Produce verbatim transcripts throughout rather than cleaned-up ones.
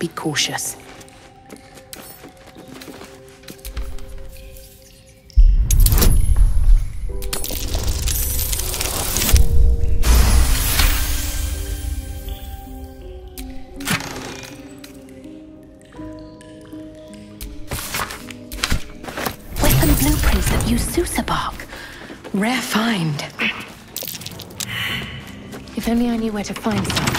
be cautious. Weapon blueprints that use Sousa bark. Rare find. If only I knew where to find some.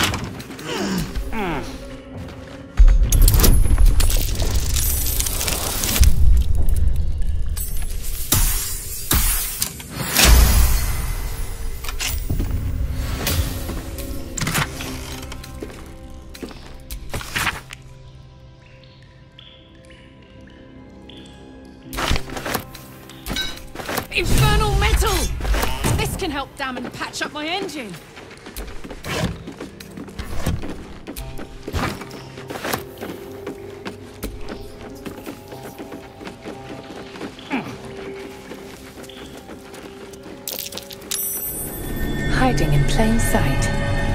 Infernal metal! This can help dam and patch up my engine. Hiding in plain sight.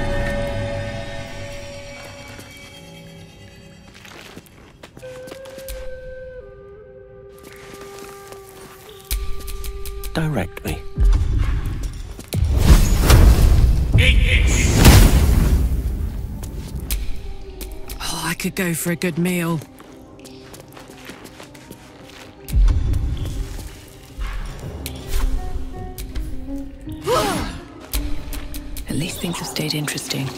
Direct me. Oh, I could go for a good meal. At least things have stayed interesting.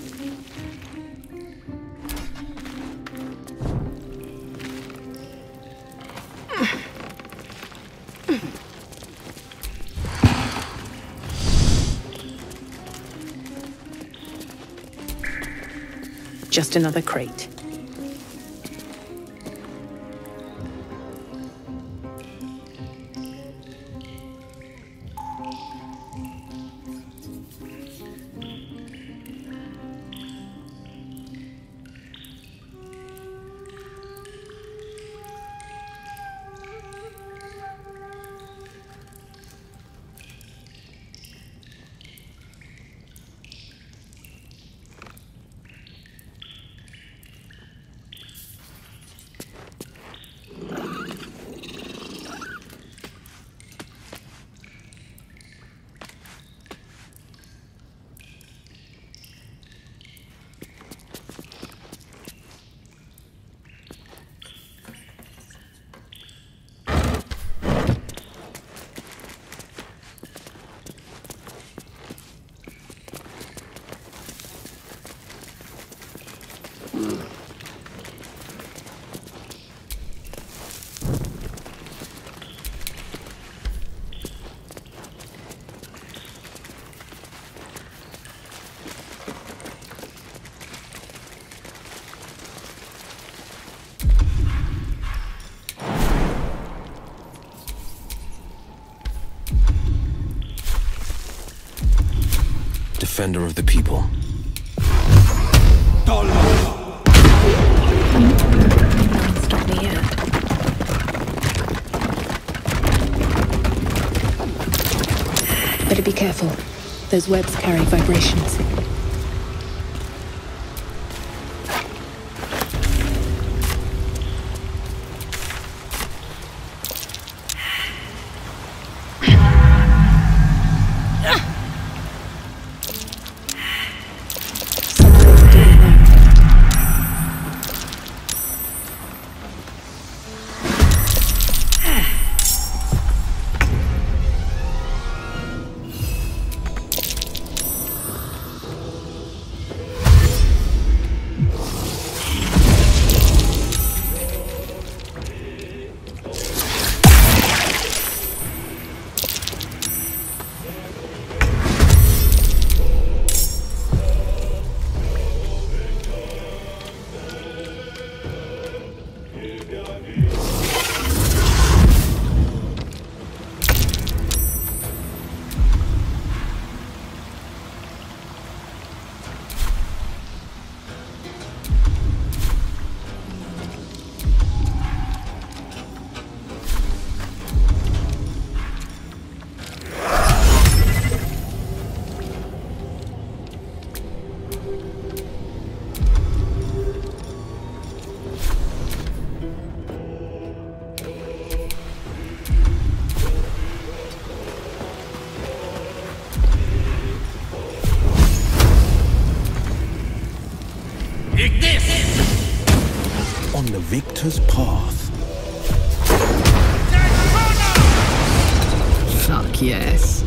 Just another crate. Defender of the people. Stop me here. Better be careful. Those webs carry vibrations. victor's path. Fuck yes.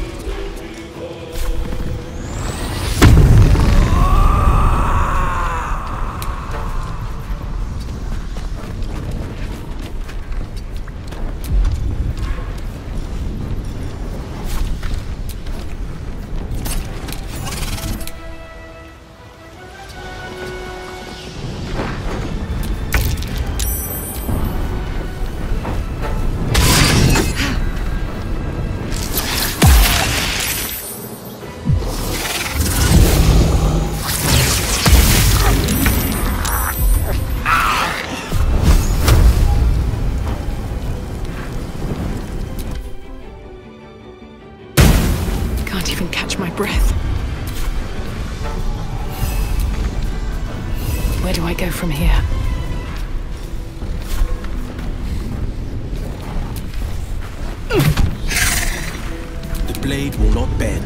Can't even catch my breath. Where do I go from here? The blade will not bend.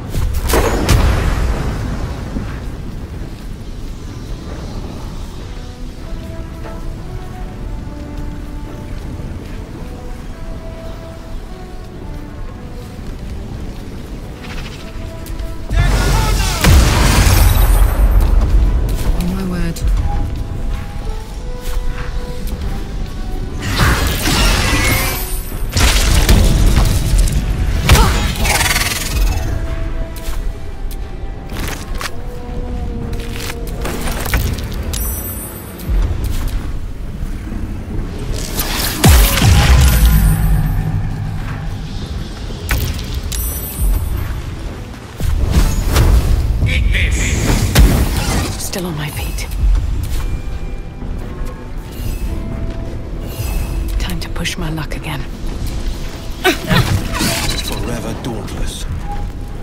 Still on my feet. Time to push my luck again. Forever dauntless.